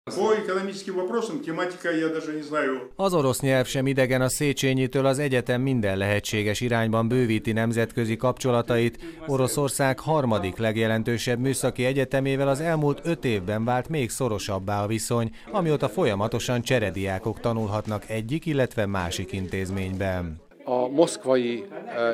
По экономическим вопросам тематика, я даже не знаю. Az orosz nyelv sem idegen a Széchenyitől, az egyetem minden lehetséges irányban bővíti nemzetközi kapcsolatait. Oroszország harmadik legjelentősebb műszaki egyetemével az elmúlt 5 évben vált még szorosabbá a viszony, amióta folyamatosan cserediákok tanulhatnak egyik, illetve másik intézményben. A moszkvai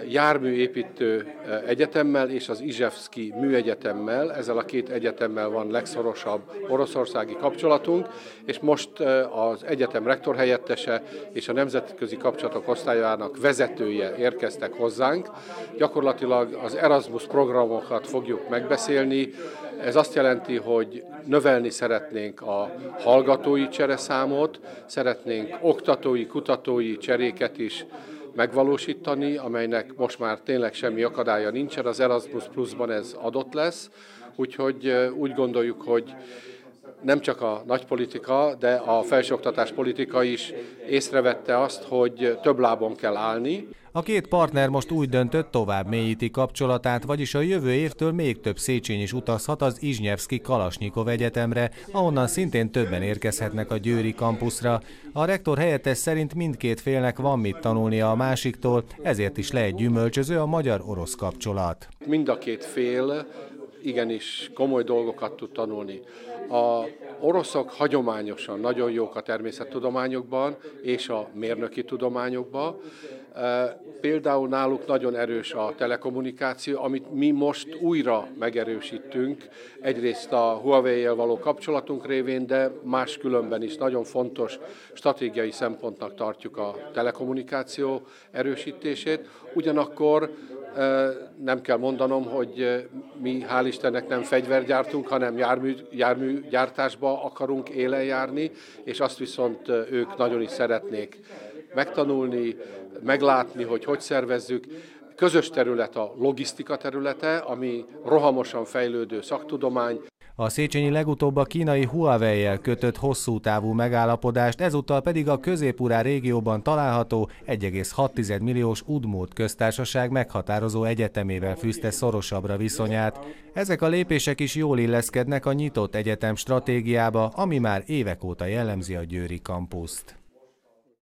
járműépítő egyetemmel és az Izsevszki műegyetemmel, ezzel a két egyetemmel van legszorosabb oroszországi kapcsolatunk, és most az egyetem rektorhelyettese és a nemzetközi kapcsolatok osztályának vezetője érkeztek hozzánk. Gyakorlatilag az Erasmus programokat fogjuk megbeszélni. Ez azt jelenti, hogy növelni szeretnénk a hallgatói csereszámot, szeretnénk oktatói, kutatói cseréket is megvalósítani, amelynek most már tényleg semmi akadálya nincsen, az Erasmus Plus-ban ez adott lesz, úgyhogy úgy gondoljuk, hogy nem csak a nagypolitika, de a felsőoktatás politika is észrevette azt, hogy több lábon kell állni. A két partner most úgy döntött, tovább mélyíti kapcsolatát, vagyis a jövő évtől még több széchenyi is utazhat az Izsnyevszki Kalasnyikov Egyetemre, ahonnan szintén többen érkezhetnek a győri kampuszra. A rektor helyettes szerint mindkét félnek van mit tanulnia a másiktól, ezért is lehet gyümölcsöző a magyar-orosz kapcsolat. Mind a két fél igenis komoly dolgokat tud tanulni. A oroszok hagyományosan nagyon jók a természettudományokban és a mérnöki tudományokban. Például náluk nagyon erős a telekommunikáció, amit mi most újra megerősítünk. Egyrészt a Huawei-jel való kapcsolatunk révén, de máskülönben is nagyon fontos stratégiai szempontnak tartjuk a telekommunikáció erősítését. Ugyanakkor nem kell mondanom, hogy mi hál' Istennek nem fegyvergyártunk, hanem járműgyártásba akarunk élen járni, és azt viszont ők nagyon is szeretnék megtanulni, meglátni, hogy szervezzük. Közös terület a logisztika területe, ami rohamosan fejlődő szaktudomány. A Széchenyi legutóbb a kínai Huawei-jel kötött hosszú távú megállapodást, ezúttal pedig a Közép-Urál régióban található 1,6 milliós Udmurt köztársaság meghatározó egyetemével fűzte szorosabbra viszonyát. Ezek a lépések is jól illeszkednek a nyitott egyetem stratégiába, ami már évek óta jellemzi a győri kampuszt.